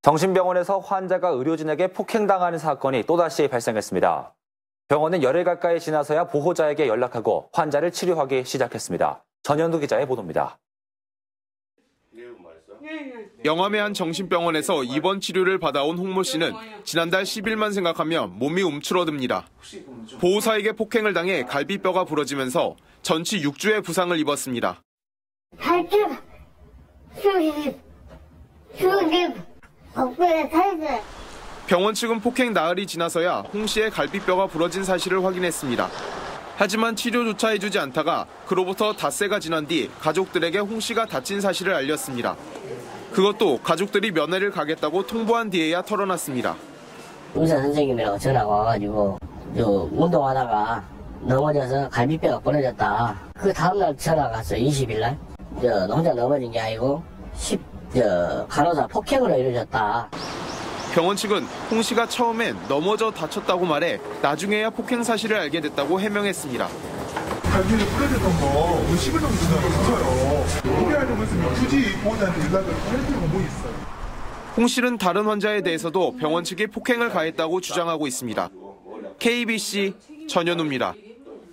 정신병원에서 환자가 의료진에게 폭행당하는 사건이 또다시 발생했습니다. 병원은 열흘 가까이 지나서야 보호자에게 연락하고 환자를 치료하기 시작했습니다. 전현두 기자의 보도입니다. 영암의 한 정신병원에서 입원 치료를 받아온 홍모 씨는 지난달 10일만 생각하면 몸이 움츠러듭니다. 보호사에게 폭행을 당해 갈비뼈가 부러지면서 전치 6주의 부상을 입었습니다. 병원 측은 폭행 나흘이 지나서야 홍 씨의 갈비뼈가 부러진 사실을 확인했습니다. 하지만 치료조차 해주지 않다가 그로부터 닷새가 지난 뒤 가족들에게 홍 씨가 다친 사실을 알렸습니다. 그것도 가족들이 면회를 가겠다고 통보한 뒤에야 털어놨습니다. 의사 선생님이라고 전화가 와가지고 운동하다가 넘어져서 갈비뼈가 부러졌다. 그 다음날 전화가 왔어요. 20일날. 혼자 넘어진 게 아니고 간호사 폭행으로 이루어졌다. 병원 측은 홍 씨가 처음엔 넘어져 다쳤다고 말해 나중에야 폭행 사실을 알게 됐다고 해명했습니다. 갈비뼈 부러졌던 거 10일 정도 지나서 포기하려고 했으면 굳이 보호자한테 연락을 할 필요가 뭐 있어요. 홍 씨는 다른 환자에 대해서도 병원 측이 폭행을 가했다고 주장하고 있습니다. KBC 전현우입니다.